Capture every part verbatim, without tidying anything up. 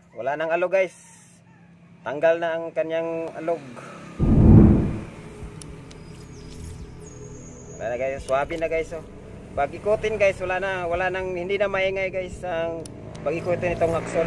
Wala nang alog guys. Tanggal na ang kanyang alog. Wala na guys, swabe na guys oh. Pag ikutin guys, wala na, wala nang, hindi na maingay guys ang pag ikutin itong axle.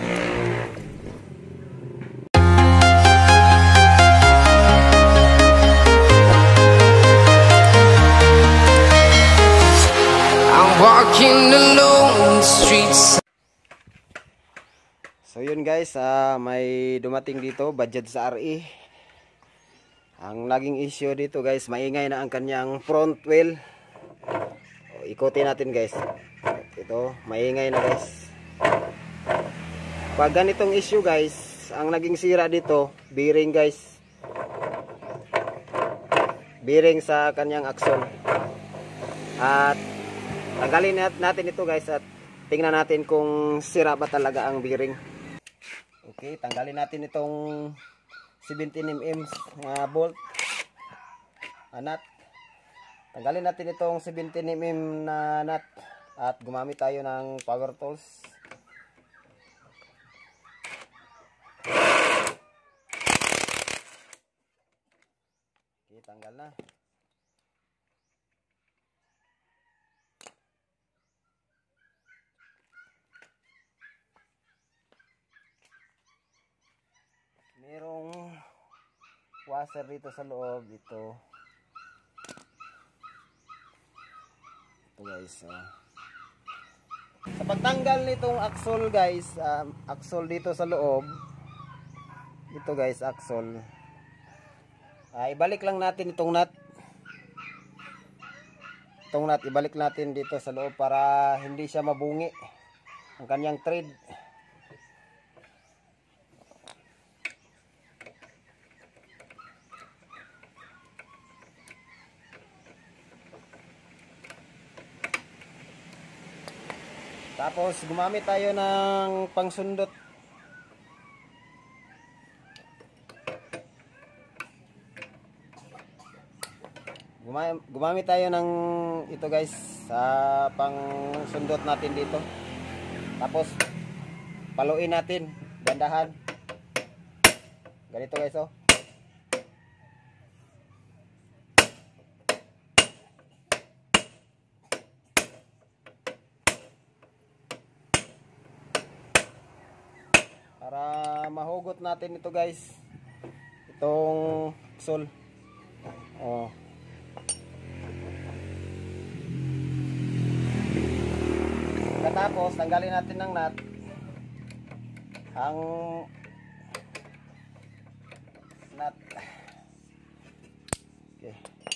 I'm walking alone the streets. So yun guys, uh, may dumating dito, Bajaj sa R E. Ang naging issue dito guys, maingay na ang kanyang front wheel. O, ikutin natin guys. Ito, maingay na guys. Pag ganitong issue guys, ang naging sira dito, bearing guys. Bearing sa kanyang axle. At tanggalin natin ito guys at tingnan natin kung sira ba talaga ang bearing. Okay, tanggalin natin itong seventeen millimeter uh, bolt uh, nut. Tanggalin natin itong seventeen millimeter na nut at gumamit tayo ng power tools. Okay, tanggal na. Merong washer dito sa loob. Ito ito guys uh. Sa pagtanggal nitong axle guys, um, axle dito sa loob, ito guys axle, uh, ibalik lang natin itong nut. Itong nut ibalik natin dito sa loob para hindi siya mabungi ang kanyang thread. Tapos gumamit tayo ng pangsundot. Gumamit, gumamit tayo ng ito guys sa pangsundot natin dito. Tapos paluin natin dandahan. Ganito guys oh. Para mahugot natin ito guys, itong axle. Oh. Katapos tanggalin natin ng nut ang nut. Okay.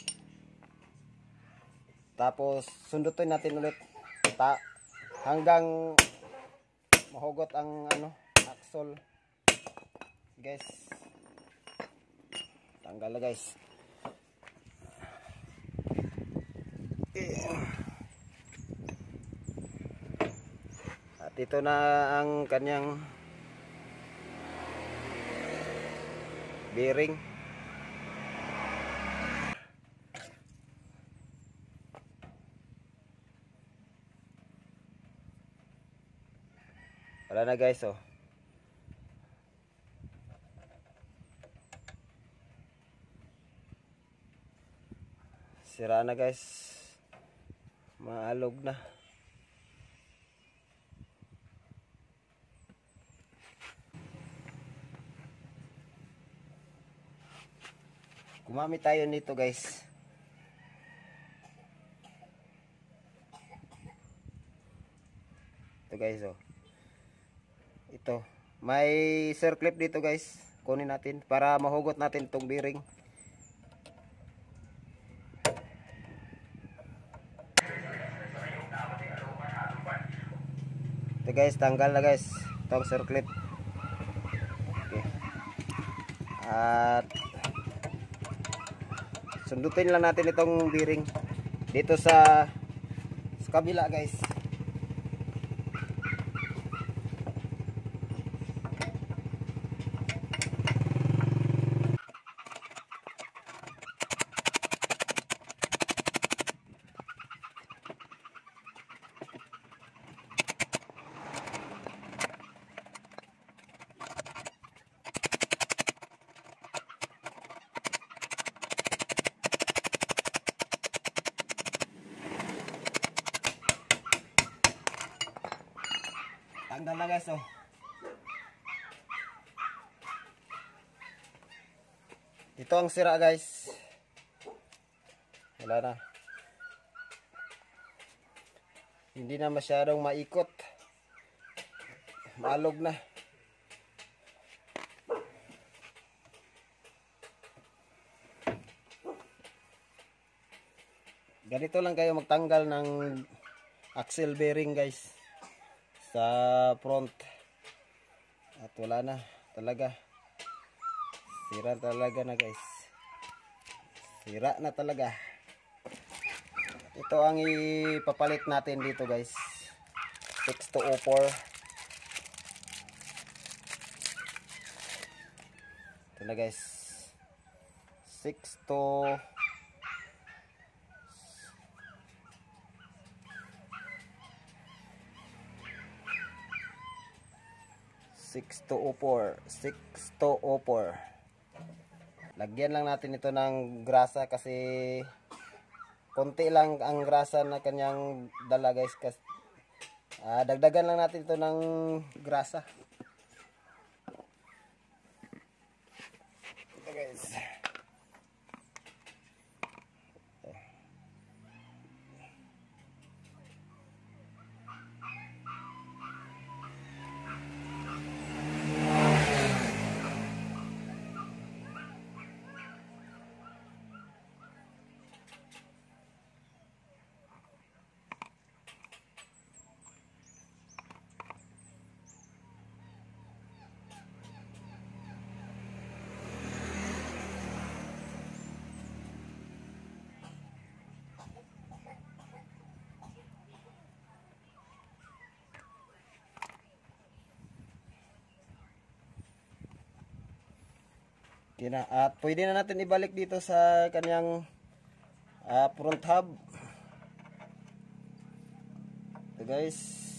Tapos sundutin natin ulit ta hanggang mahugot ang ano axle guys. Tanggal na guys. At ito na ang kanyang bearing. Wala na guys oh. Sira na guys. Maalog na. Gumamit tayo nito guys. Ito guys oh. Ito. May circlip dito guys. Kunin natin para mahugot natin itong bearing. Ito guys, tanggal na guys itong circlip. Okay. At sundutin lang natin itong bearing dito sa, sa kabila guys. Tanggal na guys, oh. Ito ang sira guys. Wala na. Hindi na masyadong maikot. Maalog na. Ganito lang kayo magtanggal ng axle bearing guys sa front. At wala na talaga. Sira talaga na guys. Sira na talaga. Ito ang ipapalit natin dito guys. six to oh four. Ito na guys. six to six to oh four. six to oh four. Lagyan lang natin ito ng grasa kasi konti lang ang grasa na kanyang dala guys. Kasi, uh, dagdagan lang natin ito ng grasa. Ito guys. Na, at pwede na natin ibalik dito sa kanyang uh, front hub. Ito guys.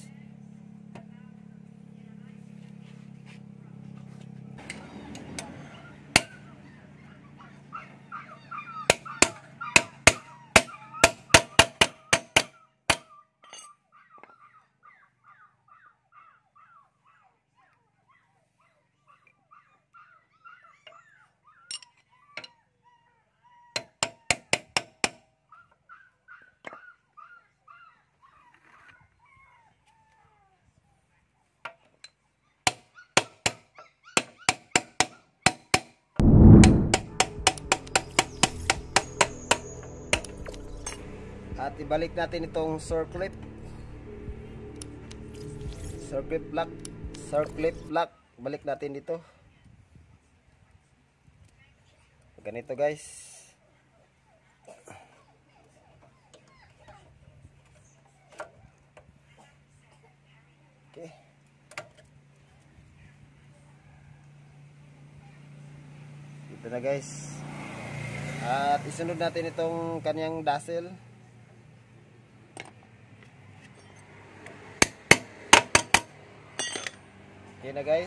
At ibalik natin itong circlip. Circlip lock. Circlip lock. Balik natin dito. Ganito guys. Okay. Dito na guys. At isunod natin itong kanyang dazzle. Okay na guys.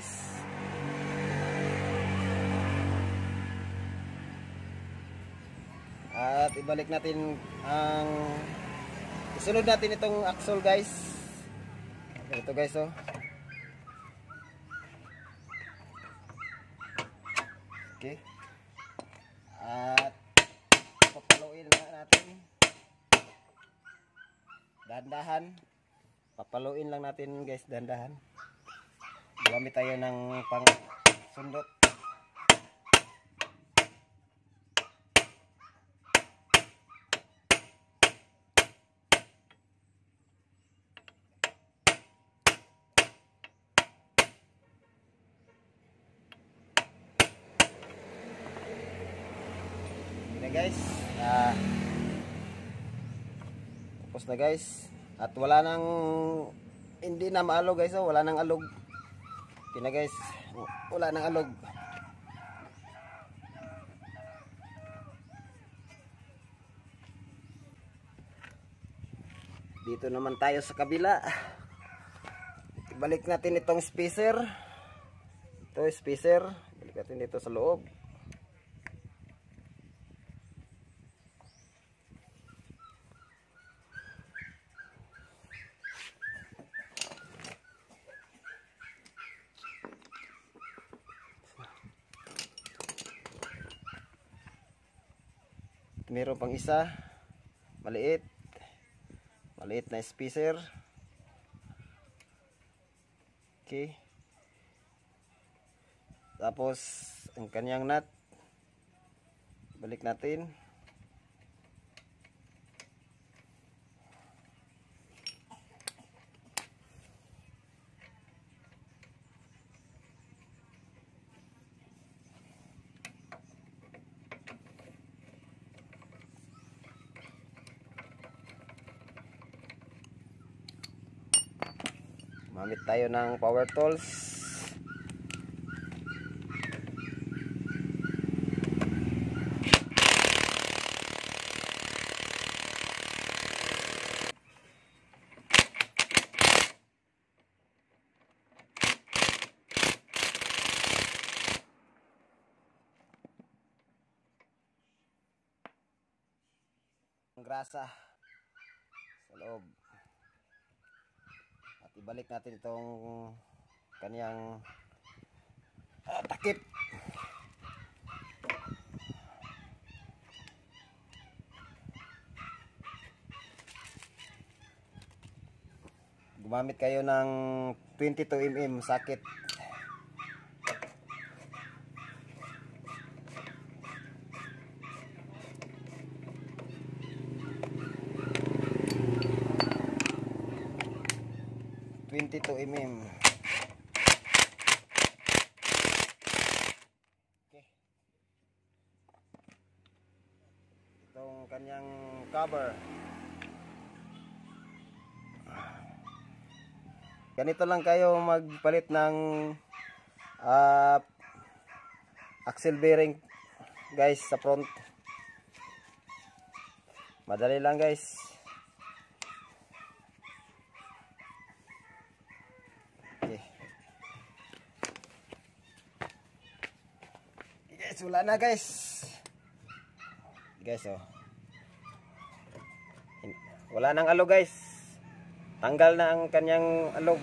At ibalik natin ang isunod natin itong axle guys. Ito guys oh. Okay. At papaluin na natin. Dahan-dahan. Papaluin lang natin guys, dahan-dahan. Gamit tayo ng pang sundot. Ini guys. Ah, tapos na guys. At wala nang hindi na maalog guys, oh, wala nang alog. Okay na guys, wala nang alog. Dito naman tayo sa kabila. Ibalik natin itong spacer. Ito spacer. Balik natin dito sa loob. meron pang isa maliit maliit na spacer. Okay, tapos ang kanyang nut balik natin. Gamit tayo ng power tools. Grasa sa loob. At ibalik natin itong kaniyang uh, takip. Gumamit kayo ng twenty-two millimeter socket. twenty-two millimeter. Okay. Itong kanyang cover. Ganito lang kayo magpalit ng uh, axle bearing guys sa front. Madali lang guys. Okay. Guys, wala na guys. Guys oh. Wala nang alog guys. Tanggal na ang kanyang alog.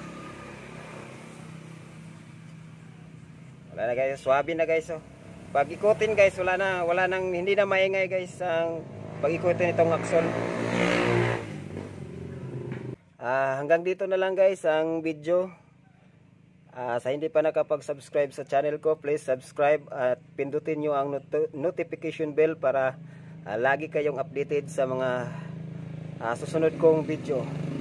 Wala na guys, swabe na guys oh. Pag ikutin guys, wala na, wala nang, hindi na maingay guys ang pag ikutin itong axle. Ah, hanggang dito na lang guys ang video. Ah, sa hindi pa nakapag-subscribe sa channel ko, please subscribe at pindutin nyo ang not notification bell para ah, lagi kayong updated sa mga ah, susunod kong video.